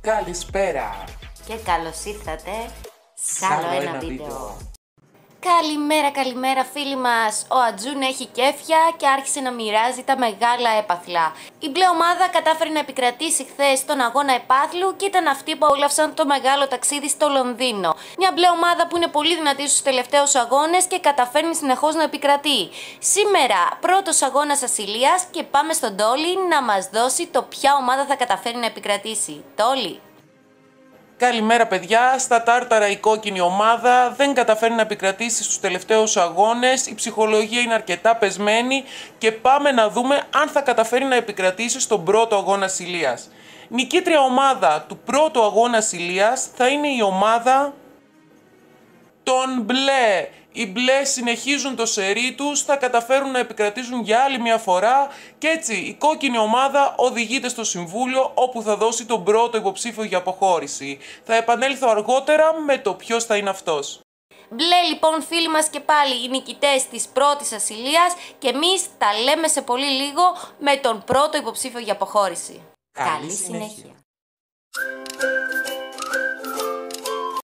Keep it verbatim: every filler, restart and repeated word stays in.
Καλησπέρα και καλώς ήρθατε σ' σε άλλο ένα βίντεο. Καλημέρα, καλημέρα φίλοι μας. Ο Ατζούν έχει κέφια και άρχισε να μοιράζει τα μεγάλα έπαθλα. Η μπλε ομάδα κατάφερε να επικρατήσει χθες στον αγώνα επάθλου και ήταν αυτοί που απόλαυσαν το μεγάλο ταξίδι στο Λονδίνο. Μια μπλε ομάδα που είναι πολύ δυνατή στους τελευταίους αγώνες και καταφέρνει συνεχώς να επικρατεί. Σήμερα πρώτος αγώνας ασυλίας και πάμε στον Τόλι να μας δώσει το ποια ομάδα θα καταφέρει να επικρατήσει. Τόλι. Καλημέρα παιδιά, στα Τάρταρα η κόκκινη ομάδα δεν καταφέρει να επικρατήσει στους τελευταίους αγώνες, η ψυχολογία είναι αρκετά πεσμένη και πάμε να δούμε αν θα καταφέρει να επικρατήσει στον πρώτο αγώνα ασυλίας. Νικήτρια ομάδα του πρώτου αγώνα ασυλίας θα είναι η ομάδα των μπλε. Οι μπλε συνεχίζουν το σερί τους, θα καταφέρουν να επικρατήσουν για άλλη μια φορά και έτσι η κόκκινη ομάδα οδηγείται στο συμβούλιο όπου θα δώσει τον πρώτο υποψήφιο για αποχώρηση. Θα επανέλθω αργότερα με το ποιος θα είναι αυτός. Μπλε λοιπόν φίλοι μας και πάλι οι νικητές της πρώτης ασυλίας και εμείς τα λέμε σε πολύ λίγο με τον πρώτο υποψήφιο για αποχώρηση. Καλή Καλή συνέχεια. συνέχεια.